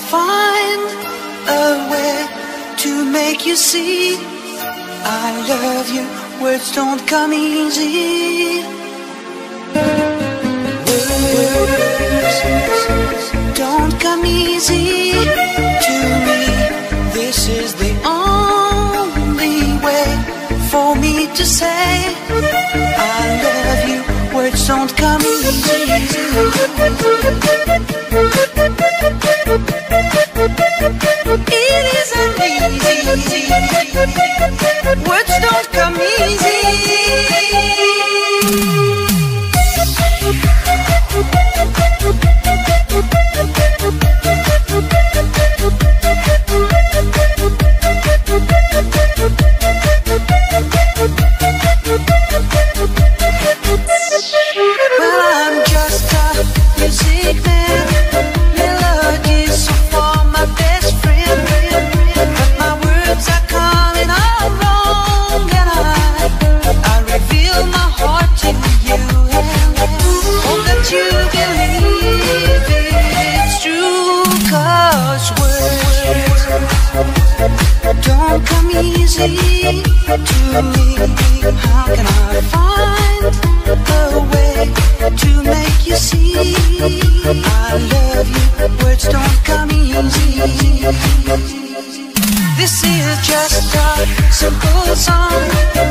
find a way to make you see I love you. Words don't come easy. Words don't come easy to me. This is the only way for me to say I love you. Words don't come easy. It isn't easy. Words don't come easy. Well, I'm just a music man. Melodies so for my best friend. But my words are coming out wrong, and I reveal my heart to you. Hope that you believe it's true. 'Cause words don't come easy to me. How can I find a way to make you see I love you? Words don't come easy. This is just a simple song.